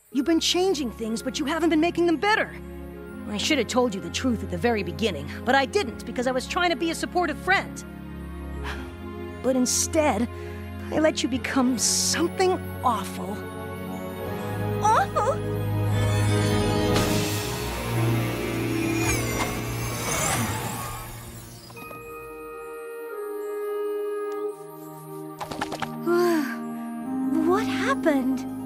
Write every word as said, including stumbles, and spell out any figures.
You've been changing things, but you haven't been making them better. I should have told you the truth at the very beginning, but I didn't because I was trying to be a supportive friend. But instead, I let you become something awful. Awful? What happened?